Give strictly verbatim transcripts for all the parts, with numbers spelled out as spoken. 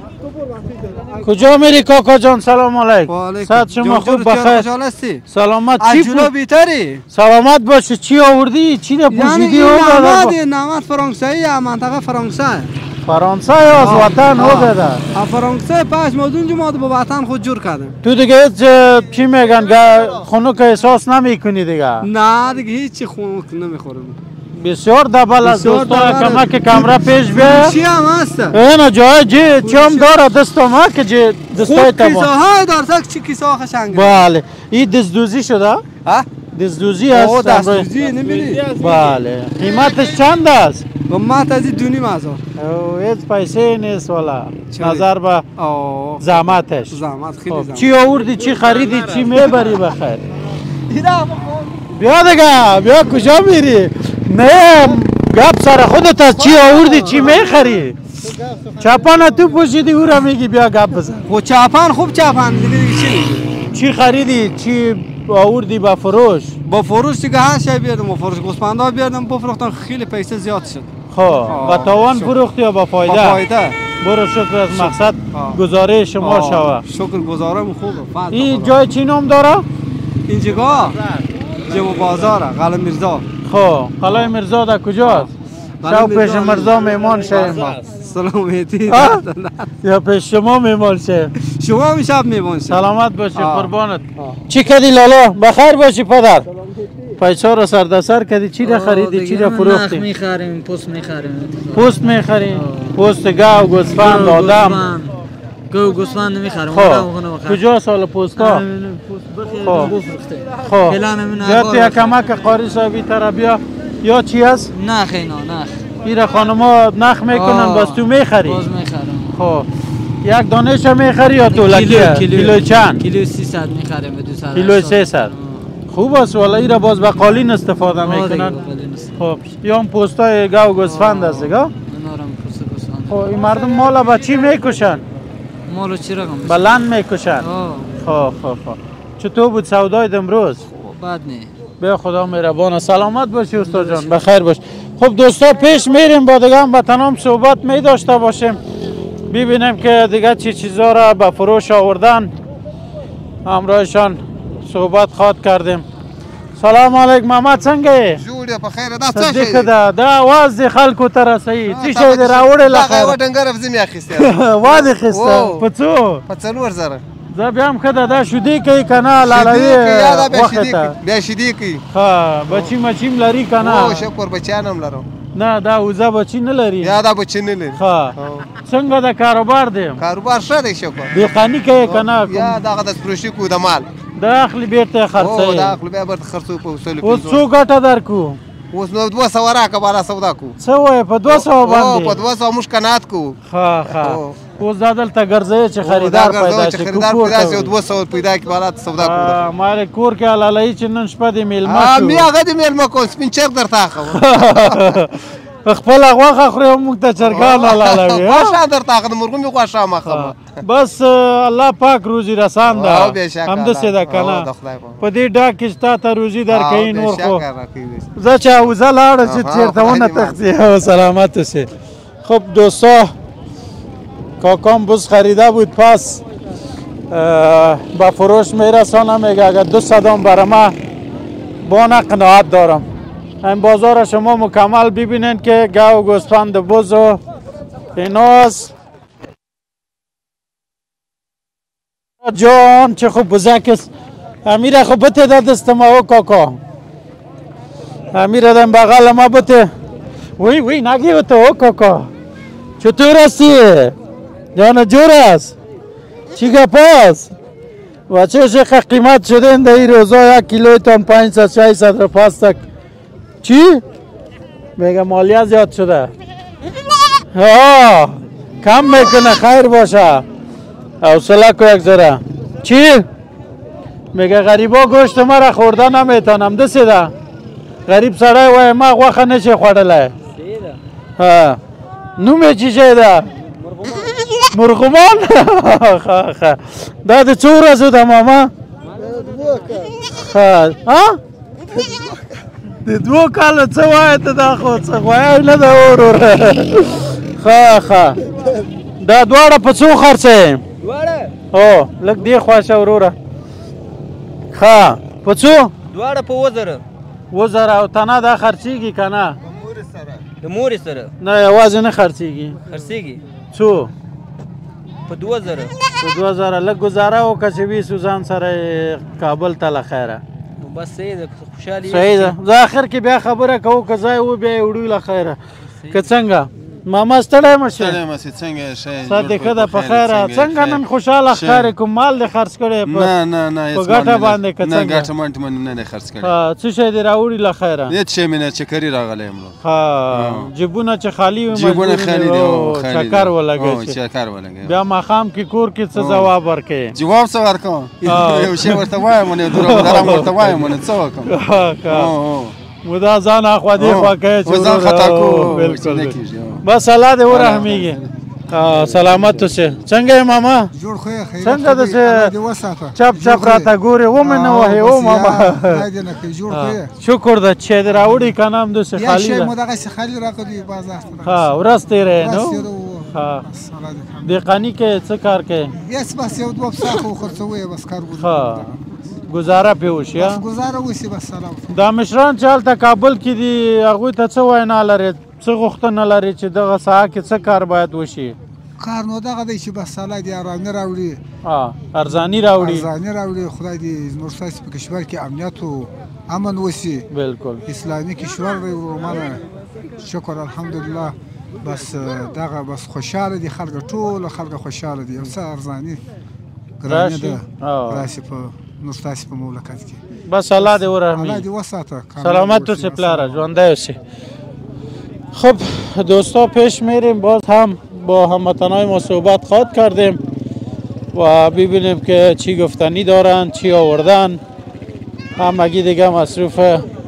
کجا میری کاکا جان؟ سلام علیکم. صحت شما خوب بخیر؟ سلامت. چی جلو بیتری؟ سلامت باشه. چی آوردی؟ چی را پوشیدی؟ یعنی نماد نماد فرانسوی منطقه فرانسه. فرانسه یا از وطن آورده؟ فرانسه پس ما اونجا ما با وطن خود جور کردیم. تو دیگه چی میگن خنک احساس نمیکنی دیگه؟ نه دیگه هیچی خنک نمیخورم. بسیار دبل از دوستان کمک کمره پیش بیا. چی هم هست؟ اینا جای جی چی هم داره دستم ها که جی دستای تبا کیسه های دارد چی کیسه ها خشنگ. بله این دستدوزی شده؟ ها؟ دستدوزی هست. او دستدوزی نمیدی؟ بله. قیمتش چند است؟ قیمت از دو نیم هزار. او هیچ پیسه نیست والا. نظر به زحمتش. زحمت خیلی زحمت. چی آوردی چی خریدی چی میبری بخیر؟ بیا دیگه بیا کجا میری؟ نه گپ سر خودت از چی آوردی چی میخری؟ چاپان تو پوشیدی او را میگی بیا گپ بزن. خب چاپان خوب چاپان دیگه چی؟ چی خریدی چی آوردی با فروش؟ با فروش دیگه هر شی بیارم با فروش گوسفندا بیارم بفروختم خیلی پیسه زیاد شد. خب با تاوان فروختی یا با فایده؟ با فایده. برو شکر از مقصد گزاره شما شوه. شکر گزارم خوبه. این جای چی نام داره؟ این جگاه جمع بازاره قلعه مرزا. خب قلعه مرزا در کجاست؟ شو پیش مرزا میمان شیم ما. سلامتی. یا پیش شما میمان شیم. شما هم شب میمان شیم. سلامت باشی قربانت. چی کردی لالا؟ بخیر باشی پدر. پیسه را سر سر کردی چی را خریدی چی را فروختی؟ نخ میخریم پوست میخریم. پوست میخریم؟ پوست گاو گوسفند آدم. گاو گوسفند نمیخریم. خب کجا سال پوستا؟ خب خب یا تو کمک قاری صاحبی تر بیا یا چی هست؟ نخ اینا نخ. ایره خانما نخ میکنن باز تو میخری؟ باز میخرم. خب یک دانش میخری یا دولتیه؟ کیلو چند؟ کیلو سیصد میخریم به دویست. کیلو سیصد. خوب است والا ایره باز به قالین استفاده میکنن. خب یا هم پوستای گاو گوسفند است دیگه؟ خب این مردم مال با چی میکشن؟ مالو چی رقم؟ بلند میکشن. خب خب خب چطور بود سودای امروز؟ بد نه. به خدا مهربان. سلامت باشی استاد جان بخیر باش. خب دوستا پیش میریم با دیگه هم با تمام صحبت می داشته باشیم ببینیم که دیگه چی چیزا را به فروش آوردن همراهشان صحبت خواد کردیم. سلام علیکم محمد څنګه یې؟ جوړ یې په خیره دا څه شی دی؟ دا دا اواز دی خلکو ته رسوي څه شی دی راوړی لکه دا یوه ډنګره بزه مې اخیستې وا دې اخیسته په څو؟ په څلور زره. زه بیا هم ښه ده دا شیدې کوي که نه لاړوي غوښې ته؟ بیا شیدې کوي. ښه بچي مچي هم لري که نه؟ او شکر بچیان هم لرم. نه دا وزه بچي نه لري؟ یا دا بچي نه لري. ښه څنګه د کاروبار دی؟ کاروبار ښه دی شکر. دهقاني کوي که نه؟ یا دغه د فروشي کوو د مال. دا اخلي بیرته خرڅوي؟ او دا اخلو بیا بیرته خرڅوو په اصولو. اوس څو ګټه درکړو؟ اوس نو دوه سوه راکړه بالا سودا کوو. څه وایې په دوه سوه باندې؟ په دوه سوه موږ قناعت کوو. ښه ښه اوس دا دلته ګرځوي چې خریدار پیدا شي. خریدار پیدا شي او دوه سوه پیدا کړي بالا سودا کوو. ما کور کې حلالوي چې نن شپه دې میلمه شو. مې هغه دې میلمه کوم سپین چرګ درته اخوم. خپل غوښه خوري موږ ته چرګان حلالوي. غوښه درته اخلم مرغومي غوښه هم اخلم. بس الله پاک روزي رسان ده همداسې ده که نه په دې ډاګ کې چې تا ته روزي درکوي نور خو زه چې اوزه لاړه چې چېرته ونه تښتي او سلامت اوسې. خب دوستا کاکام بز خریده بود پس با فروش میرسانه میگه اگر دو صدام برای ما بانه قناعت دارم. این بازار شما مکمل ببینید که گاو گوسفند بز و ایناست. جان چه خوب بزک است. امیر خوب بته داد دست ما و کاکا. امیر دادم بغل ما بته. وی وی نگی بته و کاکا. چطور هستی؟ جان جور است. چی گپاست؟ و چه شیخ قیمت شده این در این روزا یک کیلوی تان پنجصد ششصد روپیه تک. چی؟ میگه مالیه زیاد شده. ها کم میکنه خیر باشه. حوصله کو یک ذره. چی؟ میگه غریبا گوشت مرا خورده نمیتونم دسیده. غریب سړی وای ما غوښه نشي خوړلی. ها نوم یې چی شی ده؟ مرغومان. ښه ښه دا د څو ورځو ده ماما؟ ښه ها د دوو کالو څه وایې ته دا خو څه غویی نه ده ور ور. ښه ښه دا دواړه په څو خرڅې دواړه او لږ دې خواشه وروره ښه په څو دواړه په اووه زره اووه زره او تنه دا خرڅېږي که نه د مورې سره نه یوازې نه خرڅېږي خرڅېږي څو په دوه زره په دوه زره لږ ګزاره وکړه چې ویسو ځان سره یې کابل ته له خیره بس صحیح ده خوشحالي صحیح ده زه اخر کې بیا خبره کوو که ځای و بیا یې وړو له خیره که څنګه ماما ستړی مه شې ستړی مه شې څنګه یې ښه سات دې ښه ده په خیره څنګه نن خوشحاله ښکارې کوم مال دې خرڅ کړی نه نه نه په ګټه باندې که نه څنګه ګټه منټ من نه دی خرڅ کړی څه شی دې راوړي له خیره هېڅ شی مې نه چکري راغلی یم ښه جیبونه چې خالي وي جیبونه خالي دي چکر ولګوي چکر ولګوي بیا ماښام کې کور کې څه ځواب ورکوې جواب څه ورکوم یو شی ورته وایم نو دروغ درم ورته وایم نو څه وکړم مو دا ځان اخوا دې خوا کوې چې ځان خطا کوو بالکل بس الله دې ورحمېږي سلامت اوسې څنګه یې ماما جوړ خو یې خیرات څنګه داسې چپ چپ راته ګورې ومې نه وهې او ماما جوړ خو یې شکر ده چې دې راوړي که نه همداسې یا خالي شی ده مو دغسې خالي راغلی بازار ته ښه ورځ تېره نو ښه ښه دهقاني کې څه کار کوې بس بس یو دوه پسه خو خرڅوو بس کار ښه ګزاره پې وشي بس ګزاره وشي بس سلام دا مشران چې هلته کابل کې دي هغوی ته څه وینا لرې څه غوښتنه لرې چې دغه ساحه کې څه کار باید وشي کار نو دغه دی چې بس الله دې ارامي راوړي ارزاني راوړي ارزاني راوړي خدای دې زموږ ستاسې په کشور کې امنیت و امن وشي بالکل اسلامي کشور دی ورمانه شکر الحمدلله بس دغه بس خوشحاله دي خلک ټول خلک خوشحاله دي یو څه ارزاني ګراني ده راشي په نور ستاسې په مملکت کې بس الله دې ورحمېږي الله دې وساته سلامت اوسې پلاره ژوندی اوسې خب دوستا پیش میریم باز هم با هموطنای ما صحبت خواهد کردیم و ببینیم که چی گفتنی دارن چی آوردن همگی دیگه مصروف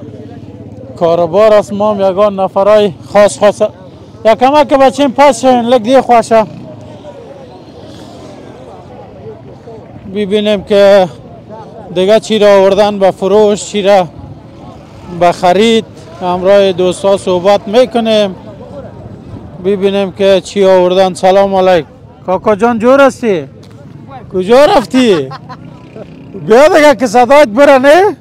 کاروبار است ما هم یگان نفرای خاص خاص یا کمک که بچیم پاس شوین لگ دی خوشه ببینیم که دیگه چی را آوردن به فروش چی را به خرید همراه دوستا صحبت میکنیم ببینیم که چی آوردن سلام علیکم کاکا جان جور هستی؟ کجا رفتی؟ بیا دیگه که صدایت بره نه؟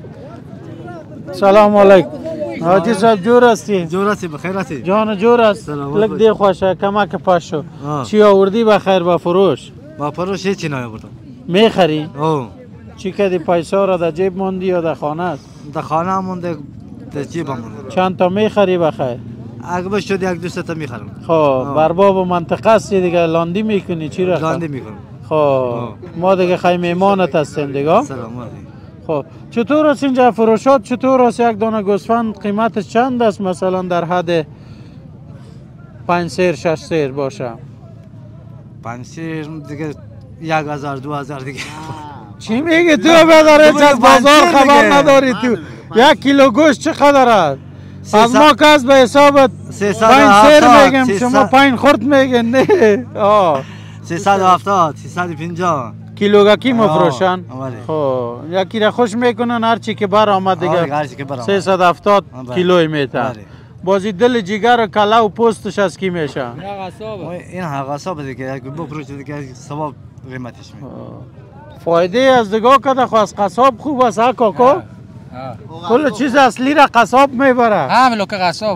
سلام علیکم حاجی صاحب جور هستی؟ جور هستی بخیر هستی؟ جان جور است لگ دی خوشه کمک پاش شو چی آوردی بخیر با فروش؟ با فروش هیچی نیاوردم میخری؟ او چی کردی پیسا را در جیب موندی یا در خانه است؟ در خانه مونده در جیب مونده چند تا میخری بخیر؟ اگه بشد یک دوست تا میخرم خب برباب منطقه هستی دیگه لاندی میکنی چی را؟ لاندی میکنم خب ما دیگه خیلی میمانت هستیم دیگه سلام خب چطور است اینجا فروشات چطور است یک دانه گوسفند قیمتش چند است مثلا در حد پنج سیر شش سیر باشه پنج سیر دیگه یک هزار دو هزار دیگه چی میگی تو بداره از بازار خبر نداری تو یک کیلو گوشت چقدر است از ما که از به حسابت پنج سیر میگم شما پنج خورد میگن نه آه سیصد و هفتاد سیصد و پنجاه کیلوگاکی مفروشن خب یکی را خوش میکنن هرچی که بر آمد دیگه سیصد و هفتاد کیلوی میتن بازی دل جگر و کلا و پوستش از کی میشه این قصاب دیگه اگه بفروشه دیگه ثواب قیمتش میشه فایده از دیگه کده خو از قصاب خوب است ها کاکا کل چیز اصلی را قصاب میبره هم لوک قصاب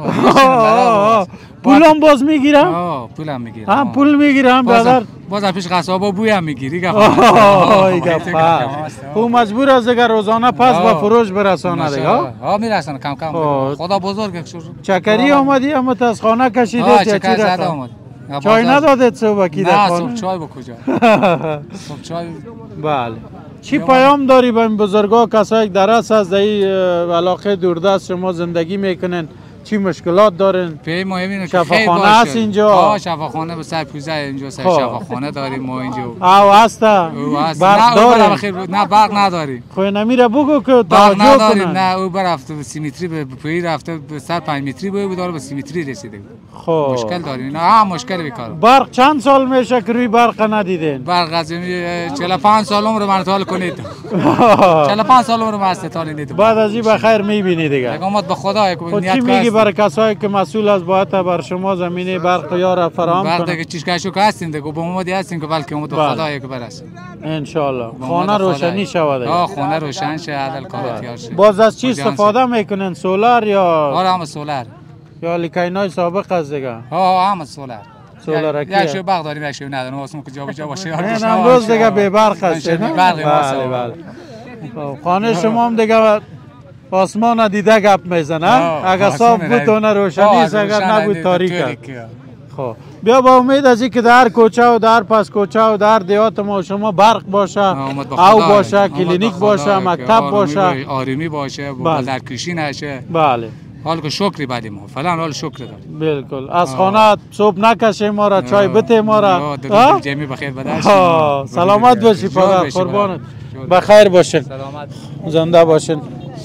پولم باز میگیرم؟ آه پولم میگیرم هم پول میگیرم برادر باز پیش قصابا بوی هم میگیری آه او مجبور است دیگه روزانه پس با فروش برسانه دیگه ها میرسن کم کم خدا بزرگ چکری آمدی اما از خانه کشیده آه چکر زده آمد چای ندادت صبح کی در خانه؟ نه صبح چای با کجا صبح چای بله چی پیام داری به این بزرگا کسایی که درست از این علاقه دوردست شما زندگی میکنن چی مشکلات دارن؟ پی مهم اینه که شفاخانه هست اینجا؟ آه شفاخانه به سر پوزه اینجا سر شفاخانه داریم ما اینجا او هسته؟ او هست برق داریم؟ نه برق نداریم خوی نمیره بگو که برق نداریم نه او برفته به سیمتری به پوی رفته به سر پنج متری باید داره به سیمتری رسیده خب مشکل داریم نه هم مشکل بیکار برق چند سال میشه که روی برق ندیدین؟ برق از چهل و پنج سال عمر من تال کنید چهل و پنج سال عمر من استطاعت نید بعد از این بخیر میبینی دیگه امید به خدا چی میگی برای کسایی که مسئول از باید بر شما زمینه برق یار فراهم برق کنه. دیگه چیشکشو که هستین دیگه با ما دی هستین که بلکه ما تو خدا یک برس ان شاء الله خانه روشنی شود. آه خانه روشن شه عدل کار تیار شه. باز از چی استفاده میکنن؟ سولار یا آره هم سولار یا لیکینای سابق از دیگه؟ آه هم سولار سولار یک شو برق داریم یک شو نداریم واسه که جا به جا باشه. نه امروز دیگه به برق هست. بله بله. خانه شما هم دیگه آسمان دیده گپ میزنه. اگر صاف بود اون روشنی است، اگر نبود تاریک است. خب بیا با امید از اینکه در کوچه و در پس کوچه و در دیهات ما شما برق باشه، او باشه، کلینیک باشه، مکتب باشه، آرامی باشه، در کشی نشه. بله. حال که شکری بدیم ما فلان حال شکر داریم. بالکل. از خانه صبح نکشه ما را، چای بته ما را. دل جمعی بخیر بدش. سلامت باشی پدر، قربانت. بخیر باشین. سلامت. زنده باشین.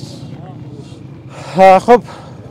خب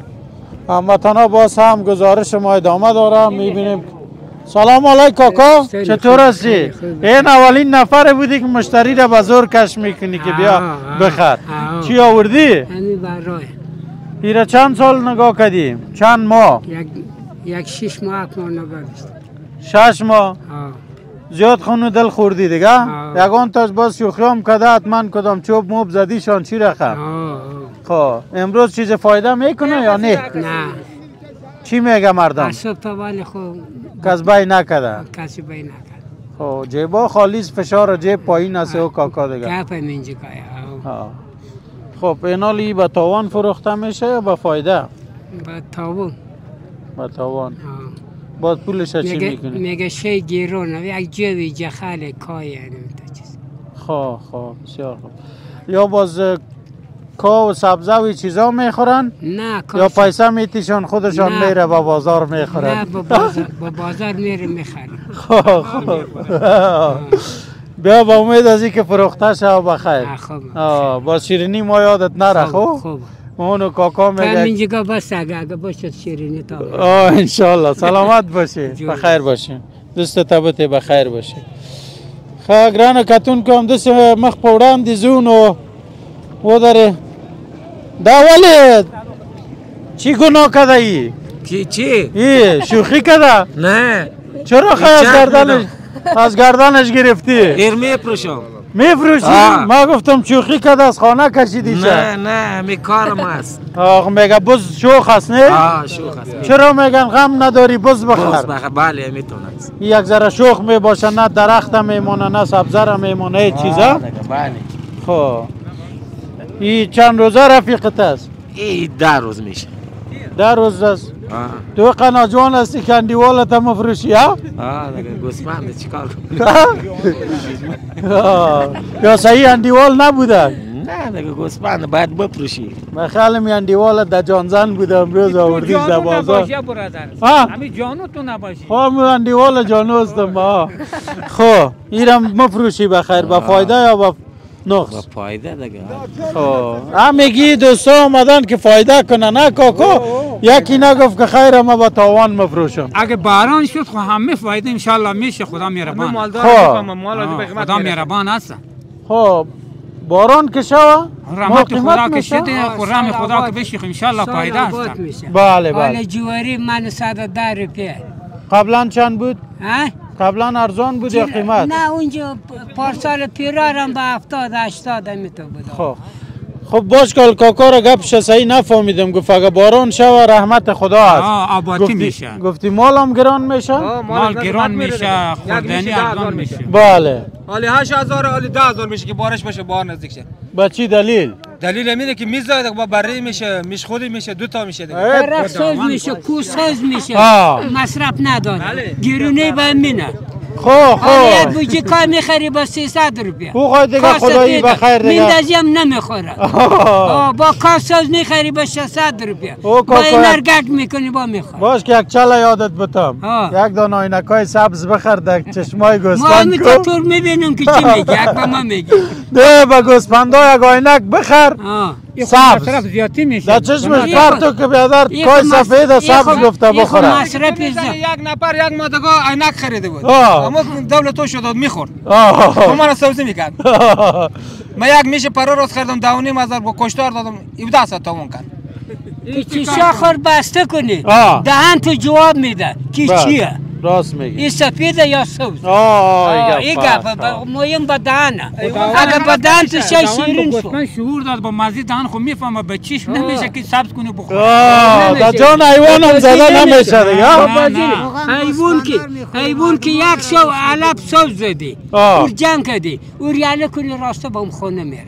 هموطنا باز هم گزارش ما ادامه داره. میبینیم. سلام علیکم کاکا، چطور هستی؟ این اولین نفر بودی که مشتری را به زور کش میکنی که بیا بخر. چی آوردی؟ همین برای ایره چند سال نگاه کردیم؟ چند ماه؟ یک یک شش ماه هفت ماه نگاه داشتم. شش ماه؟ زیاد خونو دل خوردی دیگه؟ یگان تاش باز شوخیام کده حتما کدام چوب موب زدیشان چی رخه؟ خب امروز چیز فایده میکنه یا نه؟ نه. چی میگه مردم؟ اصاب تا ولی خب کسبای نکده؟ کسی بای نکده. خب جیبا خالیز فشار جیب پایین است و کاکا دیگه؟ گپ منجی کایا. خب اینالی به تاوان فروخته میشه یا به فایده؟ به تاوان. به تاوان. باز پولش چی میکنی؟ میگه شی گیرونه یک جوی جخال کای یعنی تا چیز. خب خب بسیار خوب. یا باز کا و سبزه و چیزا میخورن؟ نه یا پیسه میتیشون خودشان میره با بازار میخورن؟ نه با بازار با بازار میره میخرن. خب خب. بیا با امید از اینکه فروخته شو بخیر. خب. با شیرینی ما یادت نره خب؟ خب. اونو کاکا میگه همین جگه بس اگه اگه باشد شیرینی تا. آه انشالله سلامت باشی بخیر باشی دوست تبت بخیر باشی. خب گرانو کتون کوم دست مخ پوڑان دی زونو و داره دا ولی چی گناه کده ای؟ کی چی؟ ای شوخی کده؟ نه چرا خیلی از گردنش از گردنش گرفتی؟ ایر میفروشم میفروشی؟ ما گفتم شوخی کده از خانه کشیدی شه. نه نه می کارم است. آخ میگه بز شوخ است نه؟ آه شوخ است. چرا میگن غم نداری بز بخر؟ بز بخر بله میتونم. یک ذره شوخ می باشه نه درخت میمونه نه سبزه میمونه هیچ چیزا؟ بله. خب این چند روزه رفیقت است؟ این ده روز میشه. ده روز است؟ تو قناجوان هستی که اندیوالت هم مفروشی ها؟ آه دیگه گوسفند چیکار یا صحیح اندیوال نبوده؟ نه دیگه گوسفند باید بفروشی. من خیلی می اندیوالت در جانزن بوده امروز آوردیش در بازار. همین جانو تو نباشی. خب من اندیوال جانو هستم. خب اینم مفروشی بخیر با فایده یا با نقص؟ با فایده دیگه. خب هم میگی دوستا اومدن که فایده کنه نه کاکا؟ یکی نگفت که خیر ما با تاوان مفروشم. اگه باران شد خب همه فایده انشالله میشه. خدا مهربان. خدا مهربان است. خب باران که شوه رحمت خدا که شده خرم خدا که بشی انشالله فایده است. بله بله. حال جواری من صد و ده روپیه. قبلا چند بود؟ ها؟ قبلا ارزان بود یا قیمت؟ نه اونجا پارسال پیرارم با هفتاد هشتاد میتو بود. خب خب باش کال کاکا را گپش صحیح نفهمیدم. گفت اگه باران شوه رحمت خدا است. آه آبادی میشه. گفتی مالم گران میشه؟ مال گران میشه خوردنی ارزان میشه. بله. حالی هشت هزار حالی ده هزار میشه که بارش باشه بار نزدیک شه. با چی دلیل؟ دلیل اینه که میزاید با بره میشه میش خودی میشه دو تا میشه دیگه. رخصوز میشه کوساز میشه مصرف نداره. گرونه با مینه. خو خو یک بوجی کار میخری با سیصد روپیه. او خواهد دیگه خدایی بخیر دیگه. میندازی هم نمیخوره. با کاساز میخری با شصت روپیه. با این نرگک میکنی با میخوره. باش که یک چله یادت بتم. یک دانه آینکای سبز بخر در چشمای گوسفند کو. ما همی تا طور میبینم که چی میگی. یک با ما میگی. ده با گوسفندا یک آینک بخر. سبز در چشمش پرتو که بیادر کای سفید سبز گفته بخوره. یک نفر یک مادگاه عینک خریده بود. اما دولت شد داد میخورد. تو من سوزی میکرد. من یک میشه پرا روز خریدم دو و نیم هزار با کشتار دادم هفده صد تومان کرد. که چیشا خور بسته کنی دهن تو جواب میده که چیه راست میگی این سفیده یا سبز آه این گپ مهم به دهنه اگه به دهن تو شای شیرین شو من شعور داد با مزید دهن خو میفهمه به چیش نمیشه که سبز کنی بخوری آه دا جان حیوان هم زده نمیشه دیگه حیوان که حیوان که یک شو علب سبز زدی اور جنگ کردی اور یعنی کنی راسته با اون خونه میره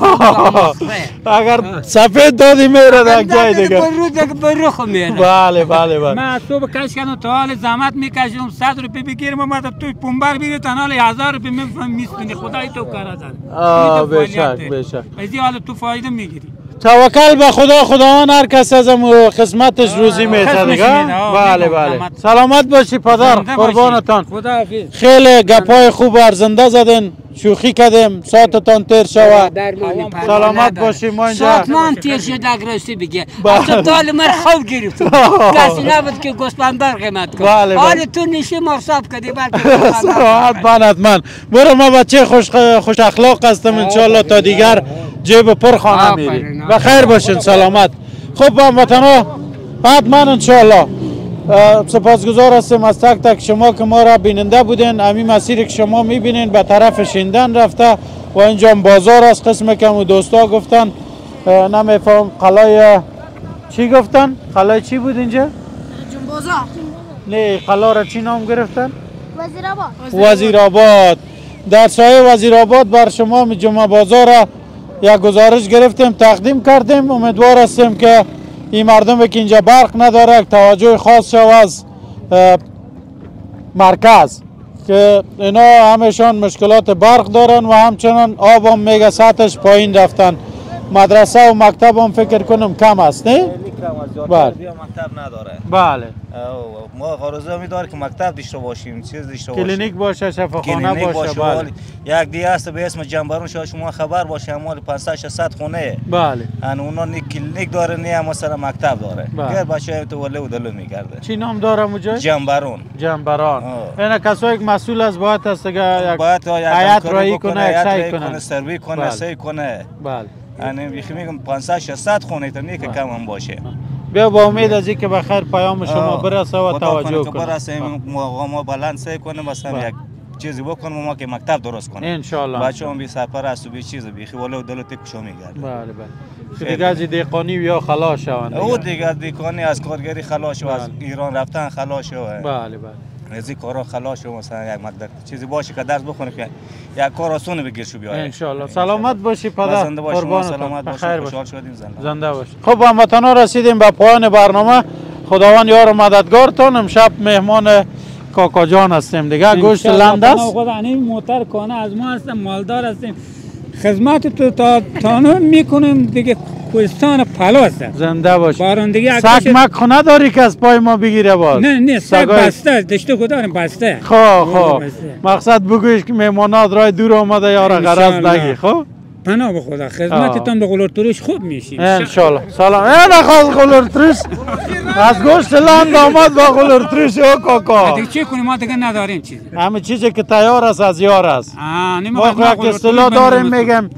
اگر سفید دادی میره در جای دیگه برو دیگه برو خو میره بله بله بله من صبح کش کردم تا حال زحمت میکشم صد روپیه بگیرم اومد توی پنبر بیره تا حال هزار روپیه میفهم میسپینی خدای تو کار زن آه بشک بشک ازی حال تو فایده میگیری توکل به خدا خداوند هر کس از خدمتش روزی میده دیگه بله بله سلامت باشی پدر قربانتان خیلی گپای خوب ارزنده زدین شوخی کردیم ساعتتان تیر شوه سلامت باشی ما اینجا ساعتمان تیر شد اگر راستی بگه اصلا دال من خواب گرفت کسی نبود که گوسپندار قیمت کن حال تو نشی مرصاب کردی سلامت بانت من برو ما بچه خوش خوش اخلاق هستم انشالله تا دیگر جیب پر خانه میری و خیر باشین سلامت خب هموطنا حتما انشالله سپاسگزار هستیم از تک تک شما که ما را بیننده بودین همین مسیری که شما میبینین به طرف شیندن رفته و اینجا بازار است قسم که و دوستا گفتن نمیفهم قلای چی گفتن؟ قلای چی بود اینجا؟ جنبازار نه قلا را چی نام گرفتن؟ وزیرآباد وزیرآباد در سایه وزیرآباد بر شما جمعه بازار را یک گزارش گرفتیم تقدیم کردیم امیدوار هستیم که این مردم که اینجا برق نداره توجه خاص شو از مرکز که اینا همشان مشکلات برق دارن و همچنان آب هم میگه سطحش پایین رفتن مدرسه و مکتب هم فکر کنم کم است نه؟ بله مکتب نداره بله ما غرضه می داره که مکتب داشته باشیم چیز داشته باشیم کلینیک باشه شفاخانه باشه بله یک دیگه است به اسم جنبرون شما شما خبر باشه مال پانصد ششصد خونه بله ان اونا نه کلینیک داره نه مثلا مکتب داره غیر بچه تو وله و دلو میگرده چی نام داره اونجا جنبرون جنبران اینا کسایی که مسئول از باید است که باید هیئت رایی کنه یک سعی کنه سروی کنه سعی کنه بله یعنی بیخی میگم پانصد ششصد خونه تا نه که کم هم باشه بیا با امید از اینکه بخیر پیام شما برسه و توجه کنه برسه ما ما بلند سعی کنه مثلا یک چیزی بکنم ما که مکتب درست کنم ان شاء الله بچه‌ام بی سرپرست و بی چیز بیخی ولی دلت کشو میگرده بله بله دیگه از دیقانی یا خلاص شوند او دیگه دیقانی از کارگری خلاص شو از ایران رفتن خلاص شو بله بله از این کارا خلاص شو مثلا یک مقدار چیزی باشه که درس بخونه که یک کار آسون بگیر شو بیای ان شاء الله سلامت باشی پدر قربان سلامت باشی خوشحال شدیم زنده زنده باشی خب هموطنا رسیدیم به پایان برنامه خداوند یار و مددگارتان امشب مهمان کاکا جان هستیم دیگه گوشت لند است خدا این موتر کنه از ما هستم مالدار هستیم خدمت تو تا تانو میکنیم دیگه کوهستان پلو هست زنده باش بارندگی سگ مک خونه داری که از پای ما بگیره باز نه نه سگ بسته دشتو که داریم بسته خب خب مقصد بگویش که مهمانات رای دور آمده یارا غرض نگی خب پناه به خدا خدمتتان به قلور تروش خوب میشیم ان شاء الله سلام ای نخواست قلور تروش از گوشت لند آمد با قلور تروش او کاکا دیگه چی کنیم ما دیگه نداریم چیزی همه چیزی که تیار است از یار است ما یک اصطلاح داریم میگم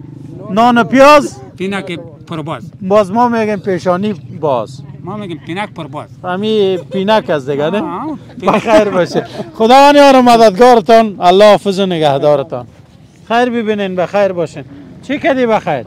نان پیاز پینک پرباز باز ما میگیم پیشانی باز ما میگیم پینک پرباز همین پینک از دیگه نه بخیر باشه خداوند یار و مددگارتان الله حافظ و نگهدارتان خیر ببینین بخیر باشین چی کردی بخیر